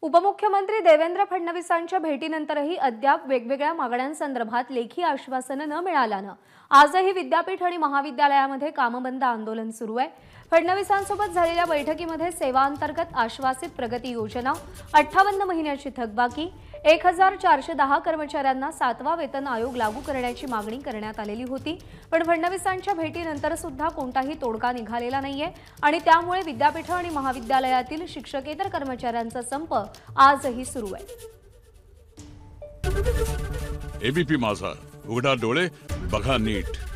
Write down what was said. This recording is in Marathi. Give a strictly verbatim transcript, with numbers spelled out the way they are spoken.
उपमुख्यमंत्री देवेंद्र फडणवीसांच्या भेटीनंतरही अद्याप वेगवेगळ्या मागण्यांसंदर्भात लेखी आश्वासन न मिळाल्यानं आजही विद्यापीठ आणि महाविद्यालयामध्ये कामबंद आंदोलन सुरू आहे। फडणवीसांसोबत झालेल्या बैठकीमध्ये सेवांतर्गत आश्वासित प्रगती योजना, अठ्ठावन्न महिन्याची थकबाकी, एक हजार चारशे दहा कर्मचाऱ्यांना सातवा वेतन आयोग लागू करण्याची मागणी करण्यात आलेली होती। पण फडणवीसांच्या भेटीनंतर सुद्धा कोणताही तोडगा निघालेला नाहीये आणि त्यामुळे विद्यापीठ आणि महाविद्यालयातील शिक्षकेतर कर्मचाऱ्यांचा संप आजही सुरू आहे। एबीपी माझा, उघडा डोळे बघा नीट।